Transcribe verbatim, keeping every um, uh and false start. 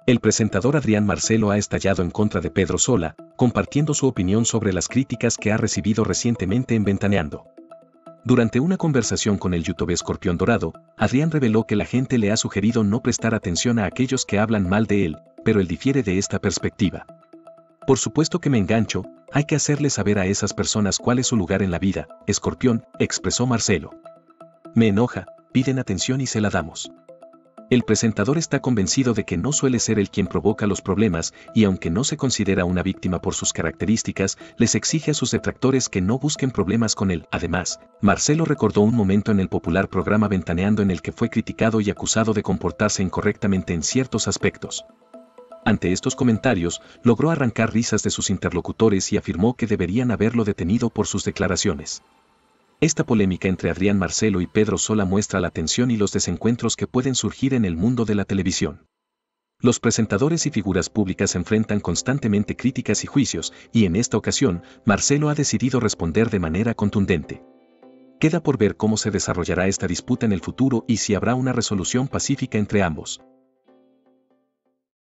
El presentador Adrián Marcelo ha estallado en contra de Pedro Sola, compartiendo su opinión sobre las críticas que ha recibido recientemente en Ventaneando. Durante una conversación con el YouTube Escorpión Dorado, Adrián reveló que la gente le ha sugerido no prestar atención a aquellos que hablan mal de él, pero él difiere de esta perspectiva. Por supuesto que me engancho, hay que hacerle saber a esas personas cuál es su lugar en la vida, Escorpión, expresó Marcelo. Me enoja, piden atención y se la damos. El presentador está convencido de que no suele ser él quien provoca los problemas y aunque no se considera una víctima por sus características, les exige a sus detractores que no busquen problemas con él. Además, Marcelo recordó un momento en el popular programa Ventaneando en el que fue criticado y acusado de comportarse incorrectamente en ciertos aspectos. Ante estos comentarios, logró arrancar risas de sus interlocutores y afirmó que deberían haberlo detenido por sus declaraciones. Esta polémica entre Adrián Marcelo y Pedro Sola muestra la tensión y los desencuentros que pueden surgir en el mundo de la televisión. Los presentadores y figuras públicas enfrentan constantemente críticas y juicios, y en esta ocasión, Marcelo ha decidido responder de manera contundente. Queda por ver cómo se desarrollará esta disputa en el futuro y si habrá una resolución pacífica entre ambos.